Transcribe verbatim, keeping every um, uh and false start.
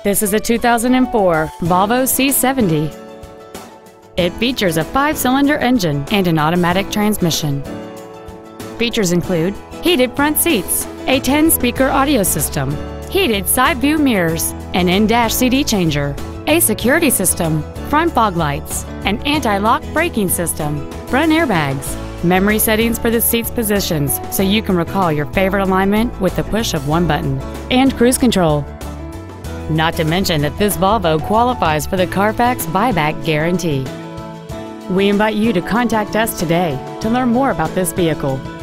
This is a two thousand four Volvo C seventy. It features a five-cylinder engine and an automatic transmission. Features include heated front seats, a ten-speaker audio system, heated side view mirrors, an in-dash C D changer, a security system, front fog lights, an anti-lock braking system, front airbags, memory settings for the seat's positions so you can recall your favorite alignment with the push of one button, and cruise control. Not to mention that this Volvo qualifies for the Carfax buyback guarantee. We invite you to contact us today to learn more about this vehicle.